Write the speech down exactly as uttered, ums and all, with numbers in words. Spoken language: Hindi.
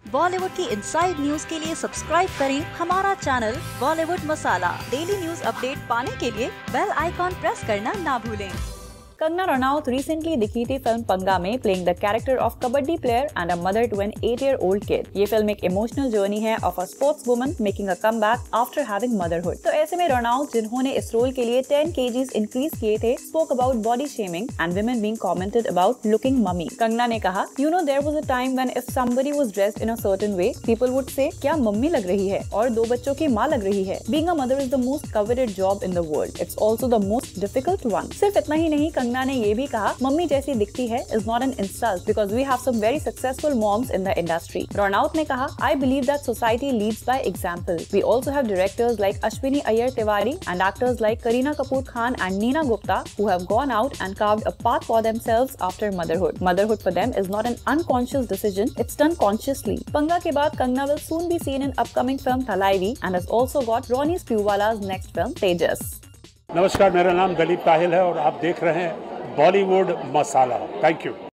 बॉलीवुड की इनसाइड न्यूज के लिए सब्सक्राइब करें हमारा channel Bollywood Masala. Daily news update पाने के लिए बेल आइकॉन प्रेस करना ना भूलें। Kangana Ranaut recently dikhti film Panga में playing the character of kabaddi player and a mother to an eight-year-old kid। ये फिल्म एक इमोशनल जर्नी है of a sportswoman making a comeback after having motherhood। तो ऐसे में Ranaut, जिन्होंने इस रोल के लिए ten kgs increase किए थे, spoke about body shaming and women being commented about looking mummy। Kangana ने कहा, you know there was a time when if somebody was dressed in a certain way, people would say क्या मम्मी लग रही है और दो बच्चों की माँ लग रही है। Being a mother is the most coveted job in the world। It's also the most difficult one। सिर्फ इतना ही नहीं, कंगना ने ये भी कहा, मम्मी जैसी दिखती है is not an insult because we have some very successful moms in the industry। Ranaut ने कहा, I believe that society leads by example। We also have directors like Ashwini Iyer Tiwari and actors like Kareena Kapoor Khan and Neena Gupta who have gone out and carved a path for themselves after motherhood। Motherhood for them is not an unconscious decision, it's done consciously। Panga के बाद Kangana will soon be seen in upcoming film Thalaivi and has also got Ronnie Screwwala's next film Tejas। नमस्कार, मेरा नाम दिलीप ताहिल है और आप देख रहे हैं बॉलीवुड मसाला। Thank you.